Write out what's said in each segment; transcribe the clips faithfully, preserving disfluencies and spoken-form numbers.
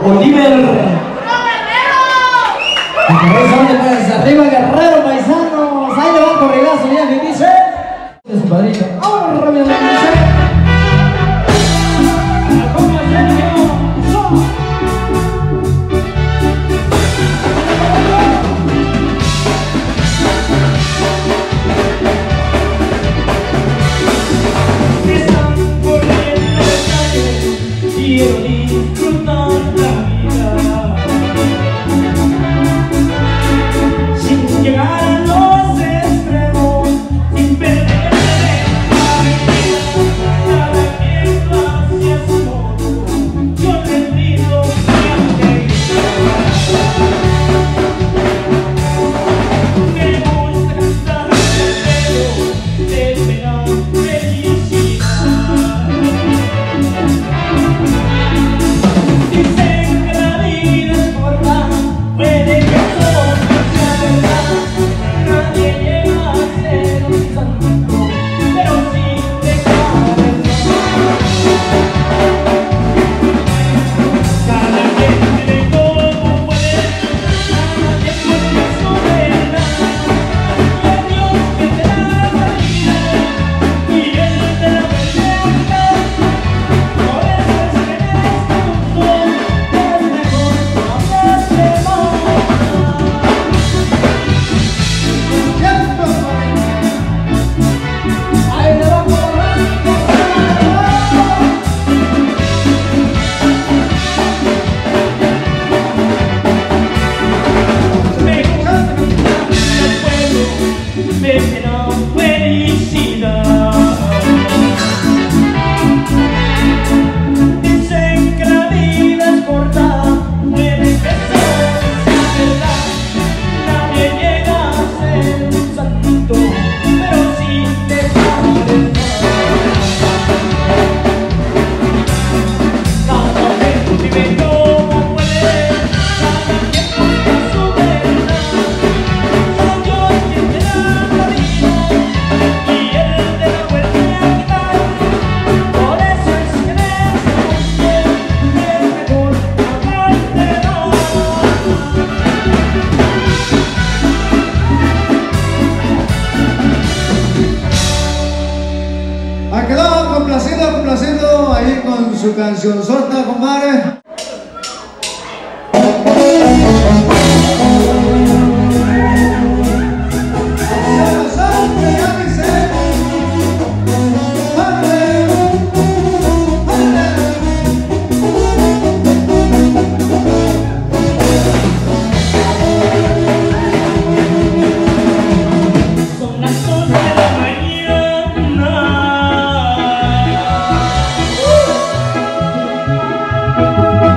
Oliver. Pues arriba Guerrero, paisanos. Ahí le va el corridazo, ya que dice. De su padrino. Ahora rápidamente dice. Quiero disfrutar la vida sin llegar a los extremos, sin perder la vida. Cada quien lo hace a su modo, yo le pido mi alegría. Me gusta cantar el pelo de pena felicidad. Dicen que la vida es corta, puede que todo sea verdad. Nadie llega a ser un santo, pero sí te cabe. Cada quien vive como puede, cada quien busca su verdad. Y a Dios que te da la vida, y Él te da la libertad. Por eso es que en este mundo es mejor amarse más. Ahí le va por la Me gusta cantar al pueblo, me llena felicidad. Dicen que la vida es corta, puede que todo sea verdad. Nadie llega a ser un santo, pero sí te cabe. Cada quien vive como puede, cada quien busca su verdad. Soy Dios quien te da la vida, y Él te da libertad. Por eso es que en este mundo es mejor amarte más. Ha quedado complacido, complacido ahí con su canción sota, compadre. Son las dos de la mañana.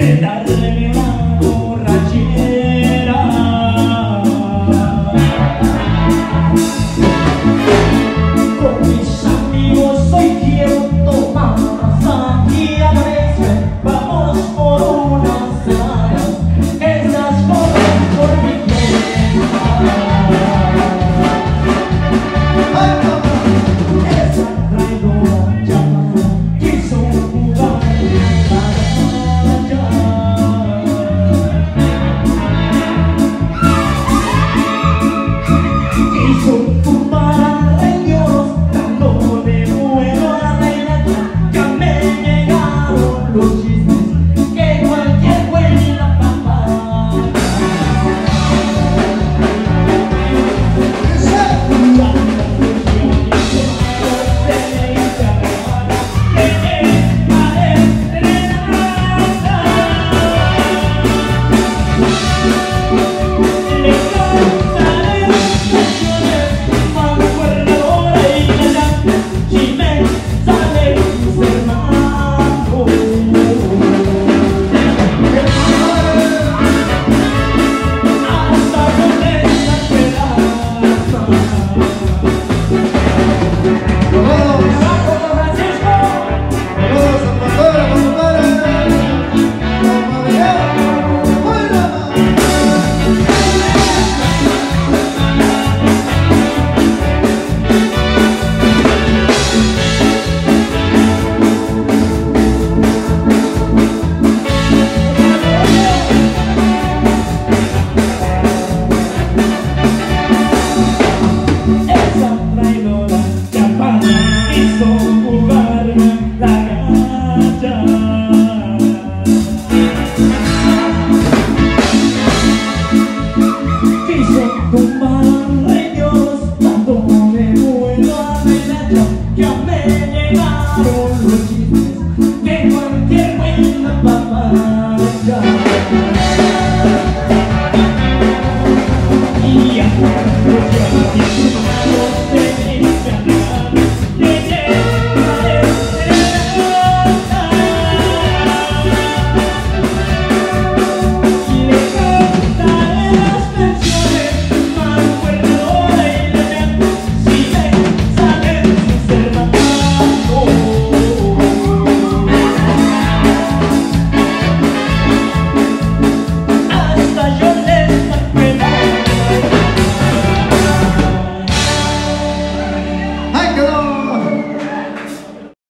de darle una borrachera. Con mis amigos hoy quiero tomar aquí a Grecia, vamos por unas semanas, esas corren por mi cuenta. Esa traidora ya quiso jugar la galla. Quiso tumbar a reinos, dando de vuelo a la reina. Ya me llegaron los chismes que cualquier buena papá. Ya me llegaron los chismes que cualquier buena papá.